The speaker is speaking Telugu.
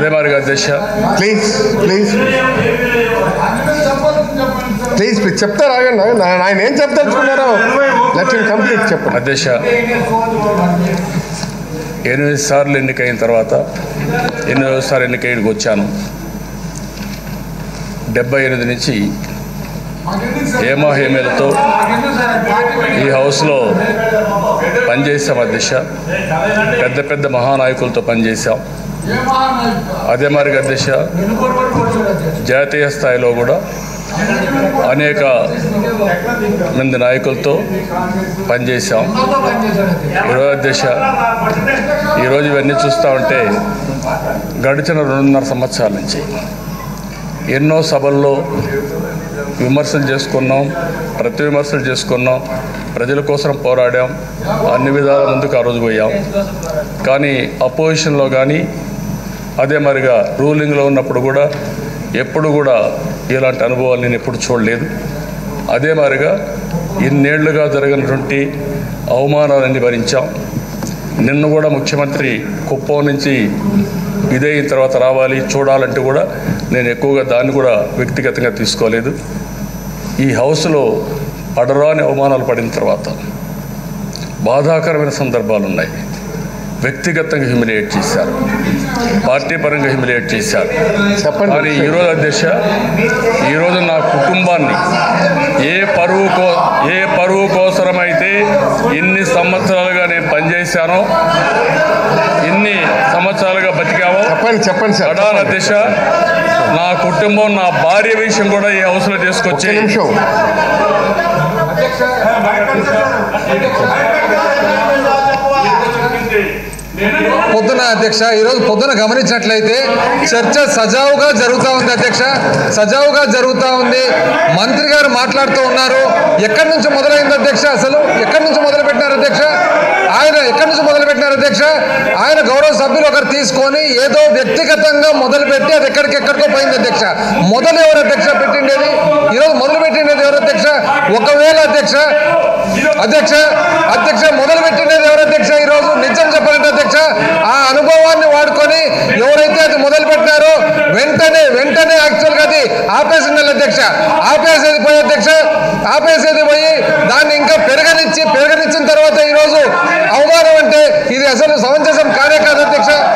అదే మాదిరిగా అధ్యక్ష ప్లీజ్ చెప్తారు ఆగండి. ఆయన ఏం చెప్తారు కంప్లీట్ చెప్పండి. అధ్యక్ష 8 సార్లు ఎన్నికైన తర్వాత 8వ సారి ఎన్నికైనకి వచ్చాను. 78 నుంచి హేమాహేమీలతో ఈ హౌస్లో పనిచేసాం అధ్యక్ష. పెద్ద మహానాయకులతో పనిచేశాం. అదే మాదిరిగా అధ్యక్ష జాతీయ స్థాయిలో కూడా అనేక మంది నాయకులతో పనిచేశాం. ఈరోజు అధ్యక్ష ఈరోజు ఇవన్నీ చూస్తూ ఉంటే గడిచిన 2.5 సంవత్సరాల నుంచి ఎన్నో సభల్లో విమర్శలు చేసుకున్నాం, ప్రతి విమర్శలు చేసుకున్నాం, ప్రజల కోసం పోరాడాం, అన్ని విధాల ముందుకు ఆ రోజు పోయాం. కానీ అపోజిషన్లో కానీ అదే మరిగా రూలింగ్లో ఉన్నప్పుడు కూడా ఎప్పుడు కూడా ఇలాంటి అనుభవాలు నేను ఎప్పుడు చూడలేదు. అదే మాదిరిగా ఇన్నేళ్లుగా జరిగినటువంటి అవమానాలన్నీ భరించాం. నిన్న కూడా ముఖ్యమంత్రి కుప్పం నుంచి ఇదైన తర్వాత రావాలి చూడాలంటే కూడా నేను ఎక్కువగా దాన్ని కూడా వ్యక్తిగతంగా తీసుకోలేదు. ఈ హౌస్లో పడరాని అవమానాలు పడిన తర్వాత బాధాకరమైన సందర్భాలు ఉన్నాయి. వ్యక్తిగతంగా హ్యూమిలియేట్ చేశారు, పార్టీ పరంగా హ్యూమిలియేట్ చేశారు. కానీ ఈరోజు అధ్యక్ష ఈరోజు నా కుటుంబాన్ని ఏ పరువు కోసమైతే ఇన్ని సంవత్సరాలుగా నేను పనిచేశానో, ఇన్ని సంవత్సరాలుగా బతికామో చెప్పండి సార్. అధ్యక్ష నా కుటుంబం, నా భార్య విషయం కూడా ఈ హౌస్లో తీసుకొచ్చి పొద్దున అధ్యక్ష ఈరోజు పొద్దున గమనించినట్లయితే చర్చ సజావుగా జరుగుతూ ఉంది అధ్యక్ష, సజావుగా జరుగుతూ ఉంది. మంత్రి గారు మాట్లాడుతూ ఉన్నారు. ఎక్కడి నుంచి మొదలైంది అధ్యక్ష? అసలు ఎక్కడి నుంచి మొదలుపెట్టినారు అధ్యక్ష? ఆయన గౌరవ సభ్యులు ఒకరు తీసుకొని ఏదో వ్యక్తిగతంగా మొదలుపెట్టి అది ఎక్కడికెక్కడికో పోయింది అధ్యక్ష. మొదలు ఎవరు అధ్యక్ష పెట్టిండేది? ఈరోజు మొదలు పెట్టిండేది ఎవరు అధ్యక్ష? ఒకవేళ అధ్యక్ష మొదలు పెట్టిండేది ఎవరు అధ్యక్ష? ఈరోజు నిజం చెప్పాలంటే అధ్యక్ష ఆ అనుభవాన్ని వాడుకొని ఎవరైతే అది మొదలు పెట్టినారో వెంటనే యాక్చువల్గా అది ఆపేసిండాలి అధ్యక్ష. ఆపేసేది పోయి దాన్ని ఇంకా పెరగనిచ్చిన తర్వాత ఈరోజు అవమానం అంటే ఇది అసలు సమంజసం కానే కాదు అధ్యక్ష.